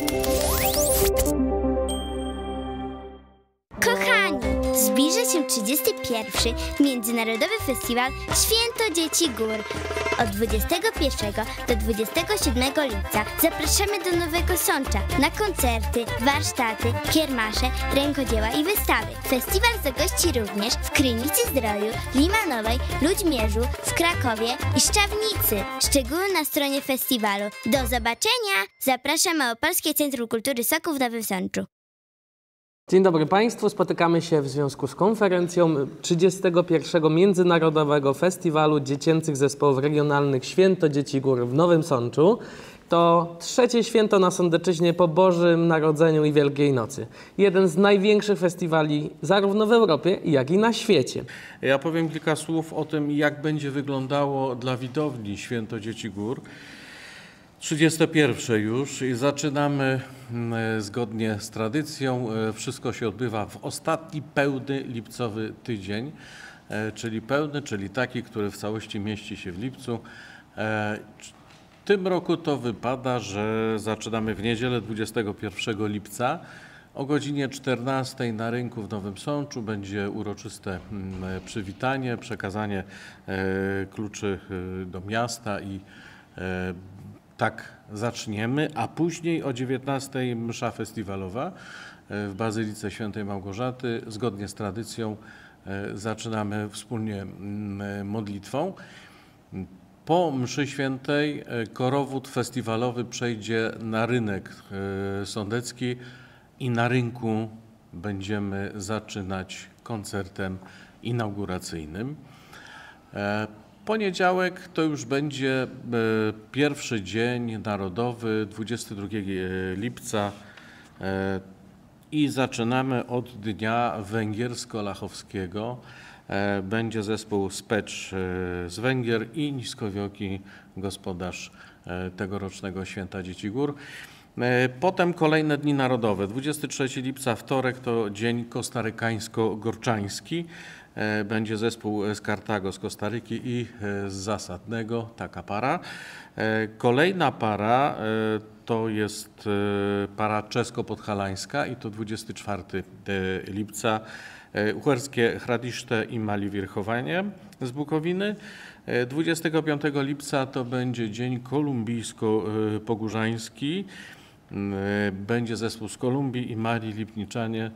Kochani, zbliża się 31. Międzynarodowy Festiwal Święto Dzieci Gór. Od 21 do 27 lipca zapraszamy do Nowego Sącza na koncerty, warsztaty, kiermasze, rękodzieła i wystawy. Festiwal zagości również w Krynicy Zdroju, Limanowej, Ludźmierzu, w Krakowie i Szczawnicy. Szczegóły na stronie festiwalu. Do zobaczenia! Zaprasza Małopolskie Centrum Kultury Sokół w Nowym Sączu. Dzień dobry Państwu. Spotykamy się w związku z konferencją 31. Międzynarodowego Festiwalu Dziecięcych Zespołów Regionalnych Święto Dzieci Gór w Nowym Sączu. To trzecie święto na Sądeczyźnie po Bożym Narodzeniu i Wielkiej Nocy. Jeden z największych festiwali zarówno w Europie, jak i na świecie. Ja powiem kilka słów o tym, jak będzie wyglądało dla widowni Święto Dzieci Gór. 31 już i zaczynamy zgodnie z tradycją. Wszystko się odbywa w ostatni pełny lipcowy tydzień, czyli pełny, czyli taki, który w całości mieści się w lipcu. W tym roku to wypada, że zaczynamy w niedzielę 21 lipca. O godzinie 14 na rynku w Nowym Sączu będzie uroczyste przywitanie, przekazanie kluczy do miasta i tak zaczniemy, a później o 19 msza festiwalowa w Bazylice Świętej Małgorzaty. Zgodnie z tradycją zaczynamy wspólnie modlitwą. Po mszy świętej korowód festiwalowy przejdzie na rynek sądecki i na rynku będziemy zaczynać koncertem inauguracyjnym. Poniedziałek to już będzie pierwszy dzień narodowy, 22 lipca i zaczynamy od dnia węgiersko-lachowskiego. Będzie zespół Specz z Węgier i Niskowioki, gospodarz tegorocznego Święta Dzieci Gór. Potem kolejne dni narodowe. 23 lipca, wtorek, to dzień kostarykańsko-gorczański. Będzie zespół z Kartago, z Kostaryki i z Zasadnego, taka para. Kolejna para to jest para czesko-podhalańska i to 24 lipca. Uherskie Hradiszte i Mali Wierchowanie z Bukowiny. 25 lipca to będzie dzień kolumbijsko-pogórzański. Będzie zespół z Kolumbii i Mali Lipniczanie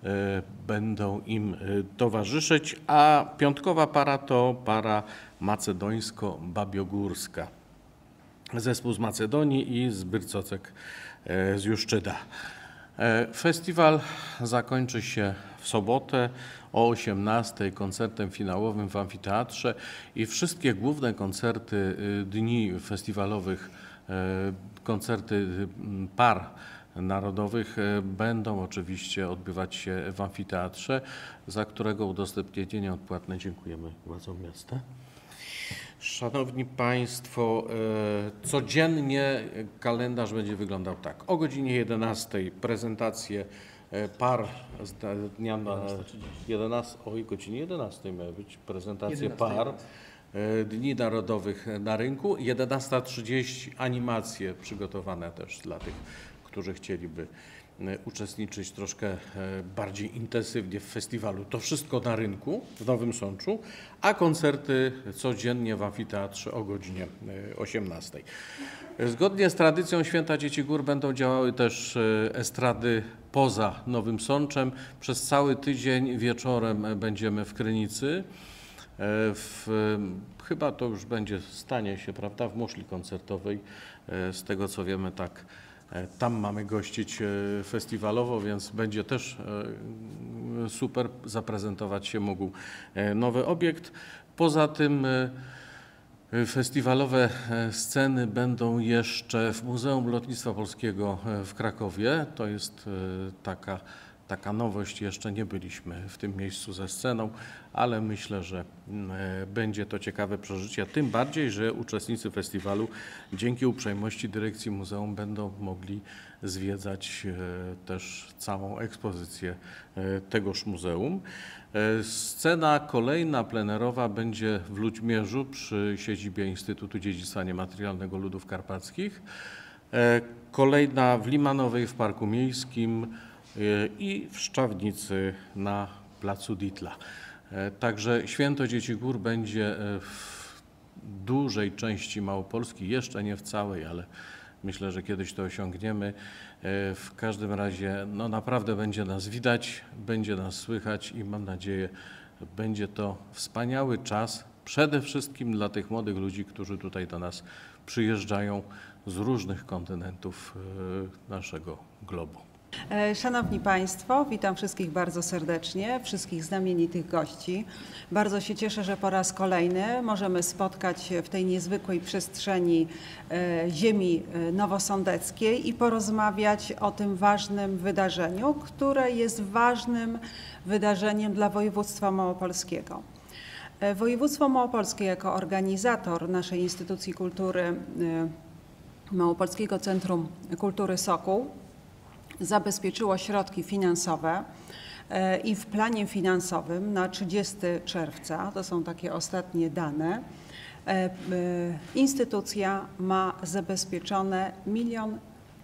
będą im towarzyszyć, a piątkowa para to para macedońsko-babiogórska. Zespół z Macedonii i z Byrcocek z Juszczyna. Festiwal zakończy się w sobotę o 18 koncertem finałowym w amfiteatrze i wszystkie główne koncerty dni festiwalowych, koncerty par narodowych będą oczywiście odbywać się w amfiteatrze, za którego udostępnienie nieodpłatne dziękujemy władzom miasta. Szanowni Państwo, codziennie kalendarz będzie wyglądał tak. O godzinie 11 prezentacje par z dnia na 11, o godzinie 11 miały być prezentacje par Dni Narodowych na rynku. 11:30 animacje przygotowane też dla tych, którzy chcieliby uczestniczyć troszkę bardziej intensywnie w festiwalu. To wszystko na rynku w Nowym Sączu, a koncerty codziennie w amfiteatrze o godzinie 18. Zgodnie z tradycją Święta Dzieci Gór będą działały też estrady poza Nowym Sączem. Przez cały tydzień wieczorem będziemy w Krynicy. Chyba to już stanie się, prawda, w muszli koncertowej. Z tego co wiemy, tak. Tam mamy gościć festiwalowo, więc będzie też super, zaprezentować się mógł nowy obiekt. Poza tym festiwalowe sceny będą jeszcze w Muzeum Lotnictwa Polskiego w Krakowie. To jest taka nowość, jeszcze nie byliśmy w tym miejscu ze sceną, ale myślę, że będzie to ciekawe przeżycie, tym bardziej, że uczestnicy festiwalu dzięki uprzejmości dyrekcji muzeum będą mogli zwiedzać też całą ekspozycję tegoż muzeum. Scena kolejna plenerowa będzie w Ludźmierzu przy siedzibie Instytutu Dziedzictwa Niematerialnego Ludów Karpackich. Kolejna w Limanowej w Parku Miejskim i w Szczawnicy na placu Ditla. Także Święto Dzieci Gór będzie w dużej części Małopolski, jeszcze nie w całej, ale myślę, że kiedyś to osiągniemy. W każdym razie no naprawdę będzie nas widać, będzie nas słychać i mam nadzieję, będzie to wspaniały czas przede wszystkim dla tych młodych ludzi, którzy tutaj do nas przyjeżdżają z różnych kontynentów naszego globu. Szanowni Państwo, witam wszystkich bardzo serdecznie, wszystkich znamienitych gości. Bardzo się cieszę, że po raz kolejny możemy spotkać się w tej niezwykłej przestrzeni ziemi nowosądeckiej i porozmawiać o tym ważnym wydarzeniu, które jest ważnym wydarzeniem dla województwa małopolskiego. Województwo małopolskie jako organizator naszej instytucji kultury Małopolskiego Centrum Kultury Sokół zabezpieczyło środki finansowe i w planie finansowym na 30 czerwca, to są takie ostatnie dane, instytucja ma zabezpieczone 1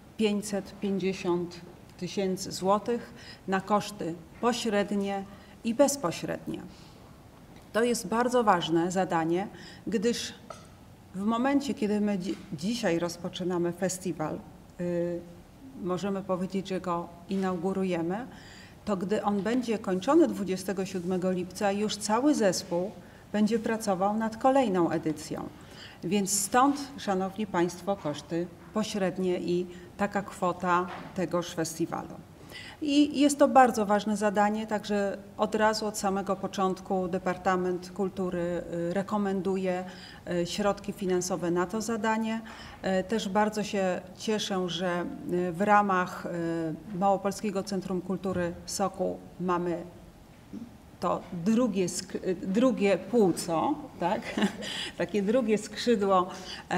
550 000 złotych na koszty pośrednie i bezpośrednie. To jest bardzo ważne zadanie, gdyż w momencie, kiedy my dzisiaj rozpoczynamy festiwal, możemy powiedzieć, że go inaugurujemy, to gdy on będzie kończony 27 lipca, już cały zespół będzie pracował nad kolejną edycją. Więc stąd, Szanowni Państwo, koszty pośrednie i taka kwota tegoż festiwalu. I jest to bardzo ważne zadanie, także od razu, od samego początku Departament Kultury rekomenduje środki finansowe na to zadanie. Też bardzo się cieszę, że w ramach Małopolskiego Centrum Kultury Sokół mamy to drugie płuco, tak? Takie drugie skrzydło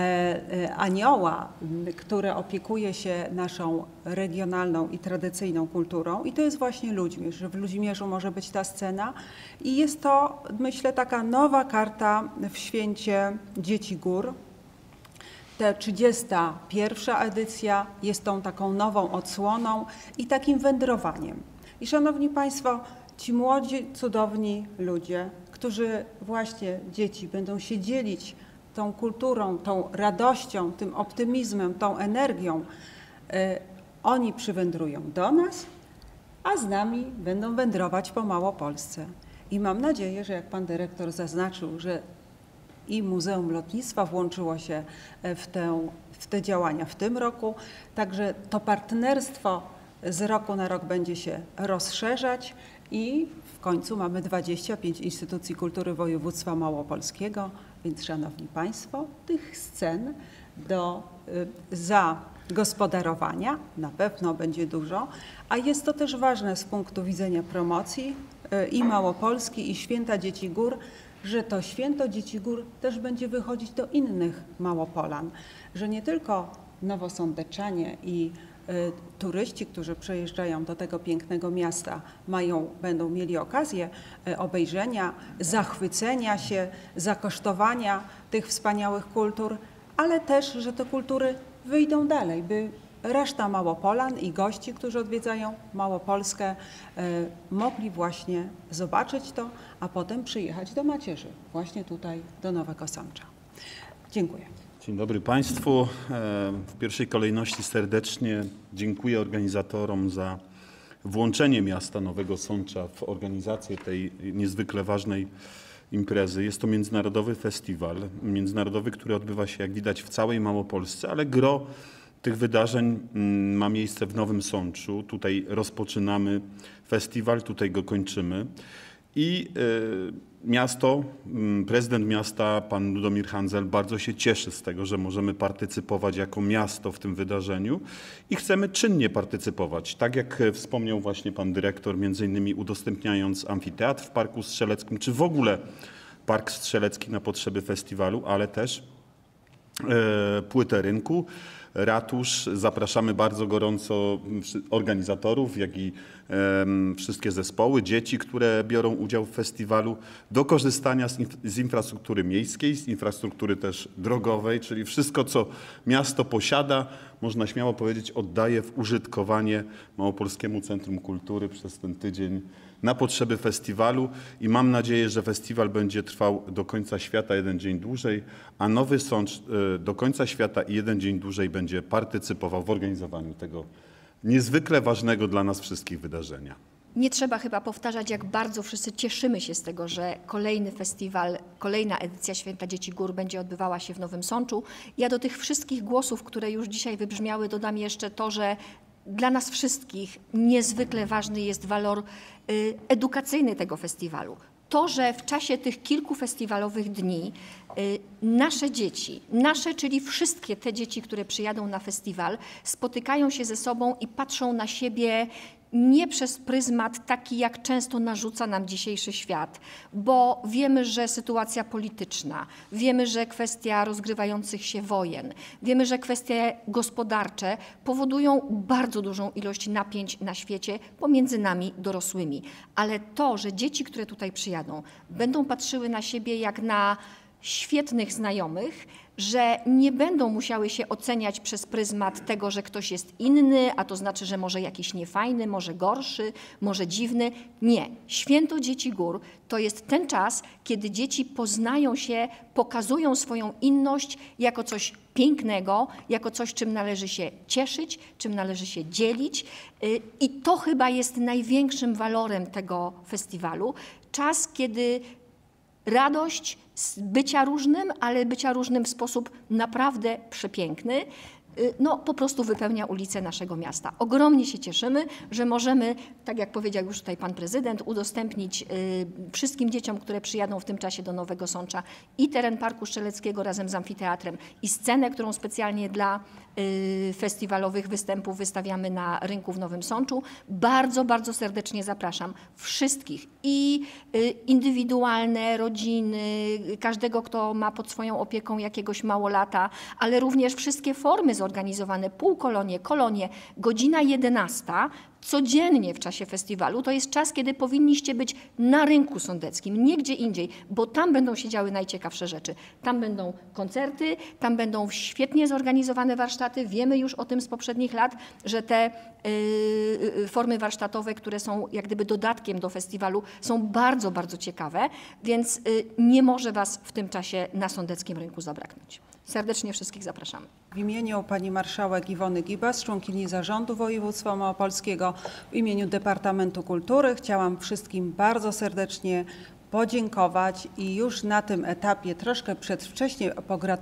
anioła, które opiekuje się naszą regionalną i tradycyjną kulturą. I to jest właśnie Ludźmierz, że w Ludźmierzu może być ta scena. I jest to, myślę, taka nowa karta w Święcie Dzieci Gór. Ta 31. edycja jest tą taką nową odsłoną i takim wędrowaniem. I Szanowni Państwo, ci młodzi, cudowni ludzie, którzy właśnie, dzieci, będą się dzielić tą kulturą, tą radością, tym optymizmem, tą energią, oni przywędrują do nas, a z nami będą wędrować po Małopolsce. I mam nadzieję, że jak pan dyrektor zaznaczył, że i Muzeum Lotnictwa włączyło się w te działania w tym roku, także to partnerstwo z roku na rok będzie się rozszerzać i w końcu mamy 25 instytucji kultury województwa małopolskiego, więc Szanowni Państwo, tych scen do zagospodarowania na pewno będzie dużo, a jest to też ważne z punktu widzenia promocji i Małopolski, i Święta Dzieci Gór, że to Święto Dzieci Gór też będzie wychodzić do innych Małopolan, że nie tylko nowosądeczanie i turyści, którzy przyjeżdżają do tego pięknego miasta, będą mieli okazję obejrzenia, zachwycenia się, zakosztowania tych wspaniałych kultur, ale też, że te kultury wyjdą dalej, by reszta Małopolan i gości, którzy odwiedzają Małopolskę, mogli właśnie zobaczyć to, a potem przyjechać do macierzy, właśnie tutaj do Nowego Sącza. Dziękuję. Dzień dobry Państwu. W pierwszej kolejności serdecznie dziękuję organizatorom za włączenie miasta Nowego Sącza w organizację tej niezwykle ważnej imprezy. Jest to międzynarodowy festiwal, który odbywa się, jak widać, w całej Małopolsce, ale gro tych wydarzeń ma miejsce w Nowym Sączu. Tutaj rozpoczynamy festiwal, tutaj go kończymy. I miasto, prezydent miasta, pan Ludomir Handzel, bardzo się cieszy z tego, że możemy partycypować jako miasto w tym wydarzeniu i chcemy czynnie partycypować. Tak jak wspomniał właśnie pan dyrektor, między innymi udostępniając amfiteatr w Parku Strzeleckim, czy w ogóle Park Strzelecki na potrzeby festiwalu, ale też płytę rynku. Ratusz, zapraszamy bardzo gorąco organizatorów, jak i wszystkie zespoły, dzieci, które biorą udział w festiwalu, do korzystania z infrastruktury miejskiej, z infrastruktury też drogowej, czyli wszystko, co miasto posiada, można śmiało powiedzieć, oddaje w użytkowanie Małopolskiemu Centrum Kultury przez ten tydzień na potrzeby festiwalu i mam nadzieję, że festiwal będzie trwał do końca świata 1 dzień dłużej, a Nowy Sącz do końca świata i 1 dzień dłużej będzie partycypował w organizowaniu tego niezwykle ważnego dla nas wszystkich wydarzenia. Nie trzeba chyba powtarzać, jak bardzo wszyscy cieszymy się z tego, że kolejny festiwal, kolejna edycja Święta Dzieci Gór będzie odbywała się w Nowym Sączu. Ja do tych wszystkich głosów, które już dzisiaj wybrzmiały, dodam jeszcze to, że dla nas wszystkich niezwykle ważny jest walor edukacyjny tego festiwalu. To, że w czasie tych kilku festiwalowych dni nasze dzieci, czyli wszystkie te dzieci, które przyjadą na festiwal, spotykają się ze sobą i patrzą na siebie nie przez pryzmat taki, jak często narzuca nam dzisiejszy świat, bo wiemy, że sytuacja polityczna, wiemy, że kwestia rozgrywających się wojen, wiemy, że kwestie gospodarcze powodują bardzo dużą ilość napięć na świecie pomiędzy nami dorosłymi. Ale to, że dzieci, które tutaj przyjadą, będą patrzyły na siebie jak na świetnych znajomych, że nie będą musiały się oceniać przez pryzmat tego, że ktoś jest inny, a to znaczy, że może jakiś niefajny, może gorszy, może dziwny. Nie. Święto Dzieci Gór to jest ten czas, kiedy dzieci poznają się, pokazują swoją inność jako coś pięknego, jako coś, czym należy się cieszyć, czym należy się dzielić. I to chyba jest największym walorem tego festiwalu. Czas, kiedy radość z bycia różnym, ale bycia różnym w sposób naprawdę przepiękny, po prostu wypełnia ulice naszego miasta. Ogromnie się cieszymy, że możemy, tak jak powiedział już tutaj pan prezydent, udostępnić wszystkim dzieciom, które przyjadą w tym czasie do Nowego Sącza i teren Parku Strzeleckiego razem z amfiteatrem i scenę, którą specjalnie dla festiwalowych występów wystawiamy na rynku w Nowym Sączu. Bardzo, bardzo serdecznie zapraszam wszystkich i indywidualne rodziny, każdego, kto ma pod swoją opieką jakiegoś małolata, ale również wszystkie formy zorganizowane, półkolonie, kolonie, godzina 11, codziennie w czasie festiwalu. To jest czas, kiedy powinniście być na rynku sądeckim, nie gdzie indziej, bo tam będą się działy najciekawsze rzeczy. Tam będą koncerty, tam będą świetnie zorganizowane warsztaty. Wiemy już o tym z poprzednich lat, że te formy warsztatowe, które są jak gdyby dodatkiem do festiwalu, są bardzo, bardzo ciekawe, więc nie może Was w tym czasie na sądeckim rynku zabraknąć. Serdecznie wszystkich zapraszamy. W imieniu pani marszałek Iwony Gibas, członkini Zarządu Województwa Małopolskiego, w imieniu Departamentu Kultury chciałam wszystkim bardzo serdecznie podziękować i już na tym etapie troszkę przedwcześnie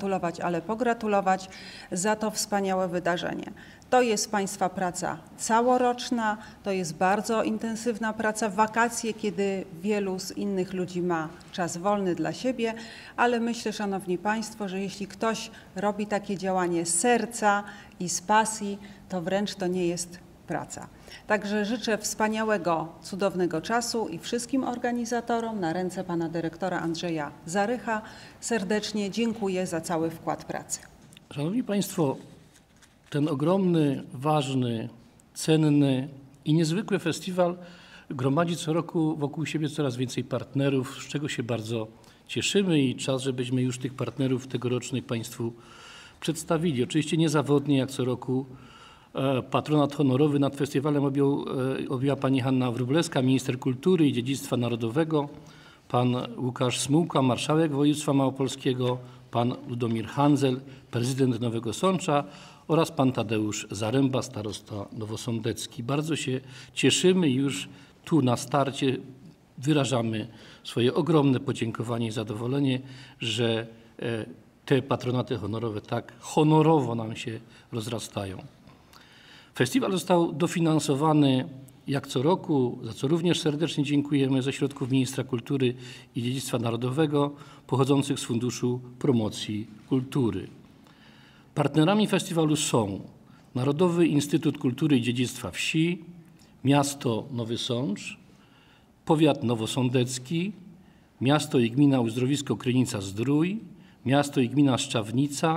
pogratulować za to wspaniałe wydarzenie. To jest Państwa praca całoroczna, to jest bardzo intensywna praca w wakacje, kiedy wielu z innych ludzi ma czas wolny dla siebie, ale myślę, Szanowni Państwo, że jeśli ktoś robi takie działanie z serca i z pasji, to wręcz to nie jest praca. Także życzę wspaniałego, cudownego czasu i wszystkim organizatorom na ręce pana dyrektora Andrzeja Zarycha serdecznie dziękuję za cały wkład pracy. Szanowni Państwo, ten ogromny, ważny, cenny i niezwykły festiwal gromadzi co roku wokół siebie coraz więcej partnerów, z czego się bardzo cieszymy i czas, żebyśmy już tych partnerów tegorocznych Państwu przedstawili. Oczywiście niezawodnie jak co roku patronat honorowy nad festiwalem objęła pani Hanna Wróblewska, minister kultury i dziedzictwa narodowego, pan Łukasz Smułka, marszałek województwa małopolskiego, pan Ludomir Handzel, prezydent Nowego Sącza oraz pan Tadeusz Zaręba, starosta nowosądecki. Bardzo się cieszymy i już tu na starcie wyrażamy swoje ogromne podziękowanie i zadowolenie, że te patronaty honorowe tak honorowo nam się rozrastają. Festiwal został dofinansowany jak co roku, za co również serdecznie dziękujemy, ze środków Ministra Kultury i Dziedzictwa Narodowego pochodzących z Funduszu Promocji Kultury. Partnerami festiwalu są Narodowy Instytut Kultury i Dziedzictwa Wsi, miasto Nowy Sącz, powiat nowosądecki, miasto i gmina Uzdrowisko Krynica-Zdrój, miasto i gmina Szczawnica,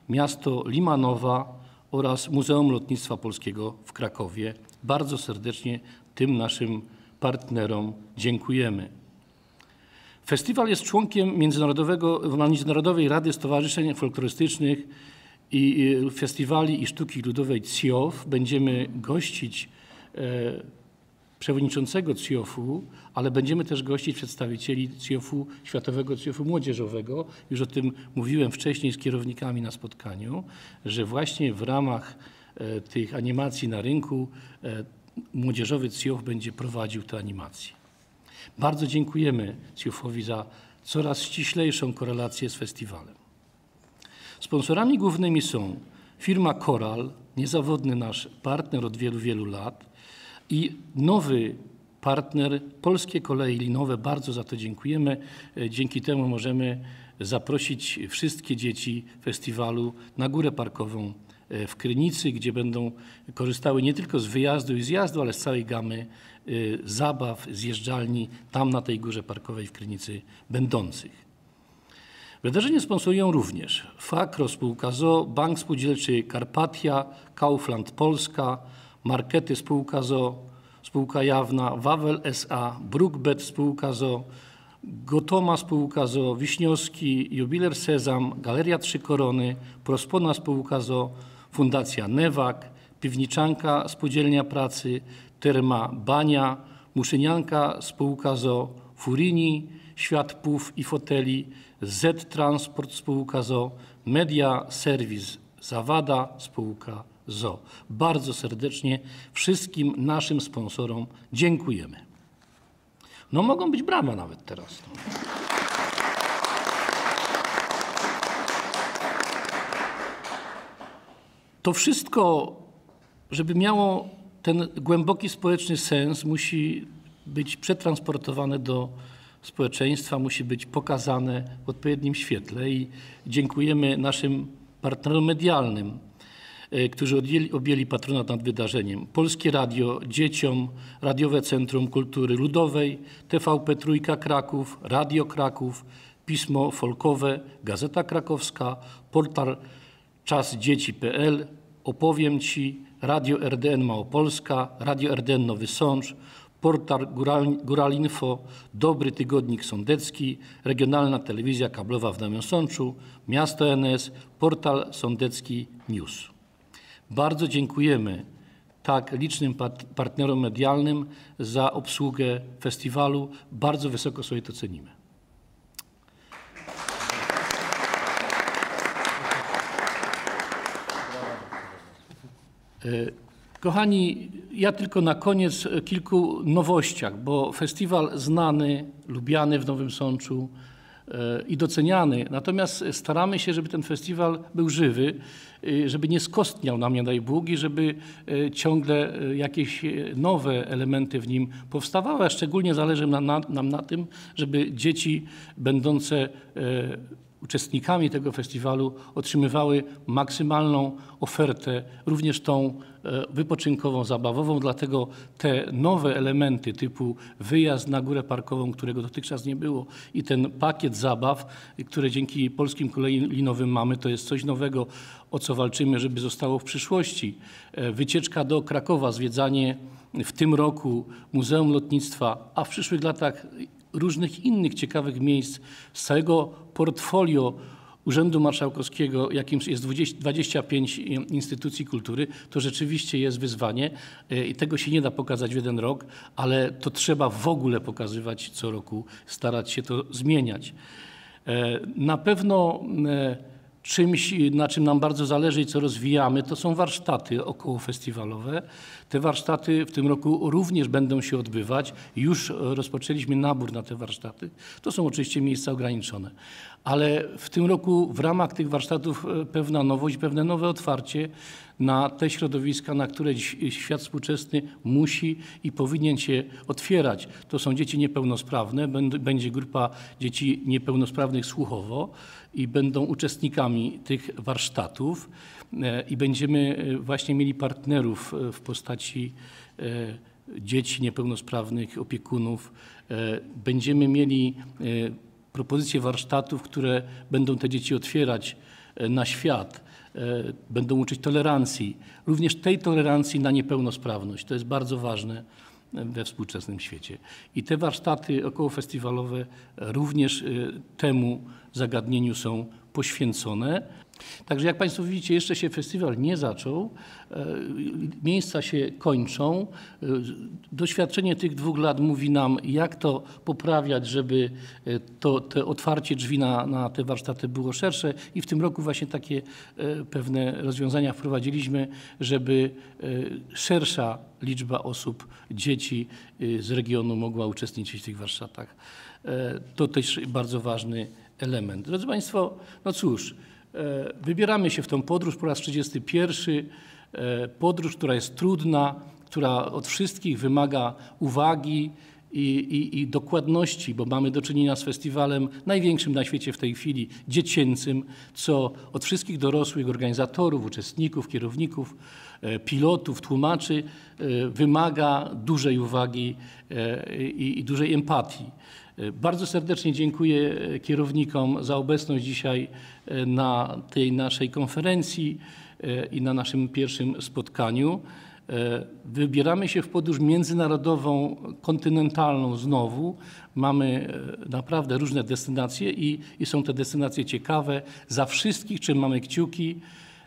miasto Limanowa oraz Muzeum Lotnictwa Polskiego w Krakowie. Bardzo serdecznie tym naszym partnerom dziękujemy. Festiwal jest członkiem Międzynarodowej Rady Stowarzyszeń Folklorystycznych i Festiwali i Sztuki Ludowej CIOF. Będziemy gościć przewodniczącego CIOF-u, ale będziemy też gościć przedstawicieli CIOF-u, Światowego CIOF-u Młodzieżowego. Już o tym mówiłem wcześniej z kierownikami na spotkaniu, że właśnie w ramach tych animacji na rynku Młodzieżowy CIOF będzie prowadził te animacje. Bardzo dziękujemy CIOF-owi za coraz ściślejszą korelację z festiwalem. Sponsorami głównymi są firma Coral, niezawodny nasz partner od wielu, wielu lat, i nowy partner Polskie Koleje Linowe. Bardzo za to dziękujemy. Dzięki temu możemy zaprosić wszystkie dzieci festiwalu na Górę Parkową w Krynicy, gdzie będą korzystały nie tylko z wyjazdu i zjazdu, ale z całej gamy zabaw, zjeżdżalni tam na tej Górze Parkowej w Krynicy będących. Wydarzenie sponsorują również Fakro Spółka ZOO, Bank Spółdzielczy Karpatia, Kaufland Polska, Markety Spółka ZOO, Spółka Jawna, Wawel S.A., Brookbet Spółka ZOO, Gotoma Spółka ZOO, Wiśniowski, Jubiler Sezam, Galeria Trzy Korony, Prospona Spółka ZOO, Fundacja Newak, Piwniczanka Spółdzielnia Pracy, Terma Bania, Muszynianka Spółka ZOO, Furini, Świat Pów i Foteli, Z Transport Spółka ZOO, Media Serwis Zawada Spółka ZOO. Bardzo serdecznie wszystkim naszym sponsorom dziękujemy. No mogą być brawa nawet teraz. To wszystko, żeby miało ten głęboki społeczny sens, musi być przetransportowane do społeczeństwa, musi być pokazane w odpowiednim świetle i dziękujemy naszym partnerom medialnym, którzy objęli patronat nad wydarzeniem. Polskie Radio dzieciom, Radiowe Centrum Kultury Ludowej, TVP Trójka Kraków, Radio Kraków, Pismo Folkowe, Gazeta Krakowska, portal czasdzieci.pl, Opowiem Ci, Radio RDN Małopolska, Radio RDN Nowy Sącz, portal Góralinfo, Dobry Tygodnik Sądecki, Regionalna Telewizja Kablowa w Nowym Sączu, Miasto NS, portal Sądecki News. Bardzo dziękujemy tak licznym partnerom medialnym za obsługę festiwalu. Bardzo wysoko sobie to cenimy. Kochani, ja tylko na koniec o kilku nowościach, bo festiwal znany, lubiany w Nowym Sączu i doceniany. Natomiast staramy się, żeby ten festiwal był żywy, żeby nie skostniał nam, nie daj Bóg, i żeby ciągle jakieś nowe elementy w nim powstawały, a szczególnie zależy nam na tym, żeby dzieci będące uczestnikami tego festiwalu otrzymywały maksymalną ofertę, również tą wypoczynkową, zabawową. Dlatego te nowe elementy typu wyjazd na Górę Parkową, którego dotychczas nie było, i ten pakiet zabaw, które dzięki Polskim Kolejom Linowym mamy, to jest coś nowego, o co walczymy, żeby zostało w przyszłości. Wycieczka do Krakowa, zwiedzanie w tym roku Muzeum Lotnictwa, a w przyszłych latach różnych innych ciekawych miejsc z całego portfolio Urzędu Marszałkowskiego, jakim jest 25 instytucji kultury, to rzeczywiście jest wyzwanie i tego się nie da pokazać w jeden rok, ale to trzeba w ogóle pokazywać co roku, starać się to zmieniać. Na pewno czymś, na czym nam bardzo zależy i co rozwijamy, to są warsztaty okołofestiwalowe. Te warsztaty w tym roku również będą się odbywać. Już rozpoczęliśmy nabór na te warsztaty. To są oczywiście miejsca ograniczone. Ale w tym roku w ramach tych warsztatów pewna nowość, pewne nowe otwarcie na te środowiska, na które świat współczesny musi i powinien się otwierać. To są dzieci niepełnosprawne, będzie grupa dzieci niepełnosprawnych słuchowo i będą uczestnikami tych warsztatów i będziemy właśnie mieli partnerów w postaci dzieci niepełnosprawnych, opiekunów. Będziemy mieli propozycje warsztatów, które będą te dzieci otwierać na świat. będą uczyć tolerancji, również tej tolerancji na niepełnosprawność. To jest bardzo ważne we współczesnym świecie. I te warsztaty okołofestiwalowe również temu zagadnieniu są poświęcone. Także jak Państwo widzicie, jeszcze się festiwal nie zaczął, miejsca się kończą. Doświadczenie tych 2 lat mówi nam, jak to poprawiać, żeby to otwarcie drzwi na te warsztaty było szersze i w tym roku właśnie takie pewne rozwiązania wprowadziliśmy, żeby szersza liczba osób, dzieci z regionu mogła uczestniczyć w tych warsztatach. To też bardzo ważny element. Drodzy Państwo, no cóż, wybieramy się w tą podróż po raz 31. Podróż, która jest trudna, która od wszystkich wymaga uwagi i dokładności, bo mamy do czynienia z festiwalem największym na świecie w tej chwili, dziecięcym, co od wszystkich dorosłych organizatorów, uczestników, kierowników, pilotów, tłumaczy wymaga dużej uwagi i dużej empatii. Bardzo serdecznie dziękuję kierownikom za obecność dzisiaj na tej naszej konferencji i na naszym pierwszym spotkaniu. Wybieramy się w podróż międzynarodową, kontynentalną znowu. Mamy naprawdę różne destynacje i są te destynacje ciekawe. Za wszystkich trzymamy kciuki.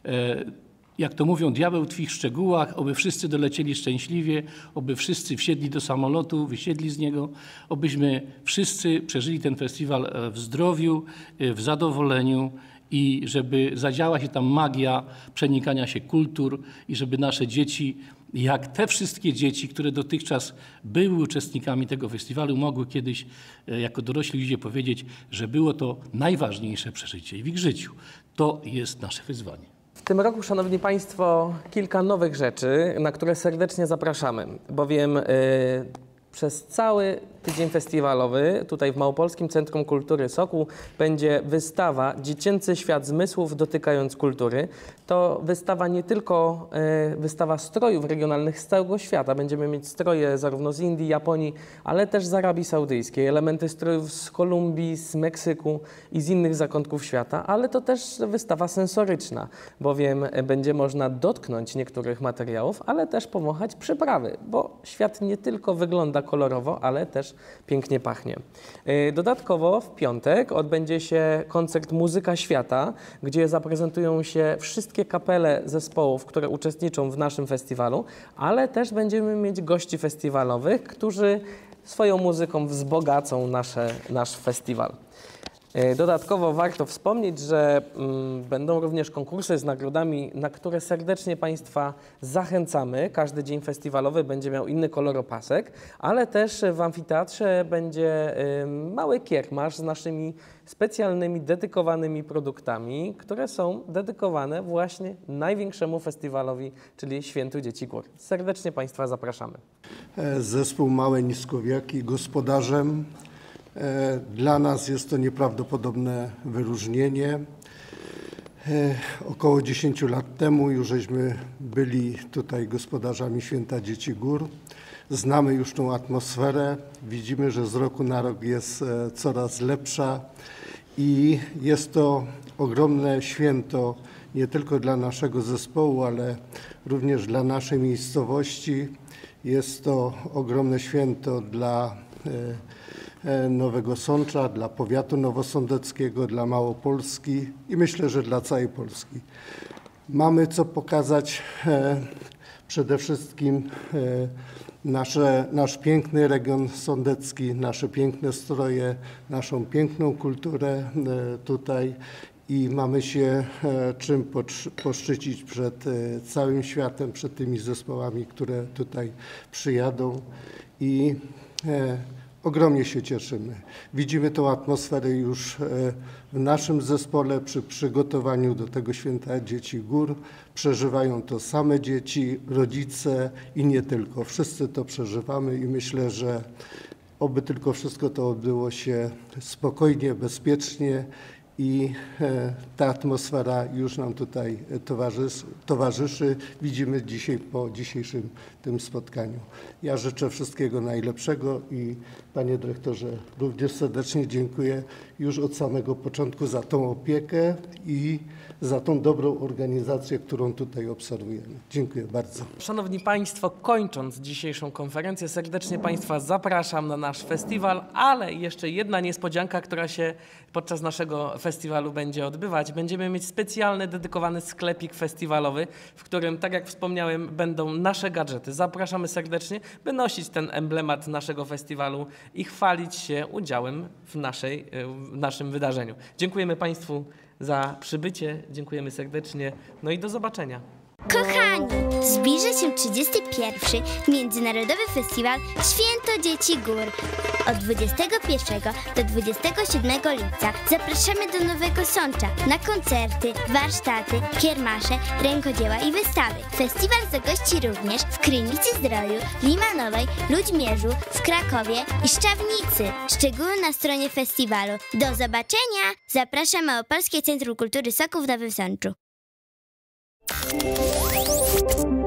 Jak to mówią, diabeł tkwi w szczegółach, oby wszyscy dolecieli szczęśliwie, oby wszyscy wsiedli do samolotu, wysiedli z niego, obyśmy wszyscy przeżyli ten festiwal w zdrowiu, w zadowoleniu i żeby zadziała się tam magia przenikania się kultur i żeby nasze dzieci, jak te wszystkie dzieci, które dotychczas były uczestnikami tego festiwalu, mogły kiedyś jako dorośli ludzie powiedzieć, że było to najważniejsze przeżycie w ich życiu. To jest nasze wyzwanie. W tym roku, Szanowni Państwo, kilka nowych rzeczy, na które serdecznie zapraszamy, bowiem przez cały tydzień festiwalowy tutaj w Małopolskim Centrum Kultury Sokół będzie wystawa Dziecięcy świat zmysłów dotykając kultury. To wystawa nie tylko wystawa strojów regionalnych z całego świata. Będziemy mieć stroje zarówno z Indii, Japonii, ale też z Arabii Saudyjskiej, elementy strojów z Kolumbii, z Meksyku i z innych zakątków świata, ale to też wystawa sensoryczna, bowiem będzie można dotknąć niektórych materiałów, ale też powąchać przyprawy, bo świat nie tylko wygląda kolorowo, ale też pięknie pachnie. Dodatkowo w piątek odbędzie się koncert Muzyka Świata, gdzie zaprezentują się wszystkie kapele zespołów, które uczestniczą w naszym festiwalu, ale też będziemy mieć gości festiwalowych, którzy swoją muzyką wzbogacą nasz festiwal. Dodatkowo warto wspomnieć, że będą również konkursy z nagrodami, na które serdecznie Państwa zachęcamy. Każdy dzień festiwalowy będzie miał inny koloropasek, ale też w amfiteatrze będzie mały kiermasz z naszymi specjalnymi, dedykowanymi produktami, które są dedykowane właśnie największemu festiwalowi, czyli Świętu Dzieci Gór. Serdecznie Państwa zapraszamy. Zespół Małe Niskowiaki gospodarzem. Dla nas jest to nieprawdopodobne wyróżnienie. Około 10 lat temu już żeśmy byli tutaj gospodarzami Święta Dzieci Gór. Znamy już tą atmosferę. Widzimy, że z roku na rok jest coraz lepsza i jest to ogromne święto nie tylko dla naszego zespołu, ale również dla naszej miejscowości. Jest to ogromne święto dla Nowego Sącza, dla powiatu nowosądeckiego, dla Małopolski i myślę, że dla całej Polski. Mamy co pokazać przede wszystkim nasz piękny region sądecki, nasze piękne stroje, naszą piękną kulturę tutaj i mamy się czym poszczycić przed całym światem, przed tymi zespołami, które tutaj przyjadą i ogromnie się cieszymy. Widzimy tą atmosferę już w naszym zespole przy przygotowaniu do tego Święta Dzieci Gór. Przeżywają to same dzieci, rodzice i nie tylko. Wszyscy to przeżywamy i myślę, że oby tylko wszystko to odbyło się spokojnie, bezpiecznie i ta atmosfera już nam tutaj towarzyszy. Widzimy dzisiaj po dzisiejszym tym spotkaniu. Ja życzę wszystkiego najlepszego i panie dyrektorze również serdecznie dziękuję już od samego początku za tą opiekę i za tą dobrą organizację, którą tutaj obserwujemy. Dziękuję bardzo. Szanowni Państwo, kończąc dzisiejszą konferencję, serdecznie Państwa zapraszam na nasz festiwal, ale jeszcze jedna niespodzianka, która się podczas naszego festiwalu będzie odbywać. Będziemy mieć specjalny, dedykowany sklepik festiwalowy, w którym, tak jak wspomniałem, będą nasze gadżety. Zapraszamy serdecznie, by nosić ten emblemat naszego festiwalu i chwalić się udziałem w naszym wydarzeniu. Dziękujemy Państwu za przybycie, dziękujemy serdecznie, no i do zobaczenia. Kochani, zbliża się 31. Międzynarodowy Festiwal Święto Dzieci Gór. Od 21 do 27 lipca zapraszamy do Nowego Sącza na koncerty, warsztaty, kiermasze, rękodzieła i wystawy. Festiwal zagości również w Krynicy Zdroju, Limanowej, Ludźmierzu, w Krakowie i Szczawnicy. Szczegóły na stronie festiwalu. Do zobaczenia! Zaprasza Małopolskie Centrum Kultury Sokół w Nowym Sączu.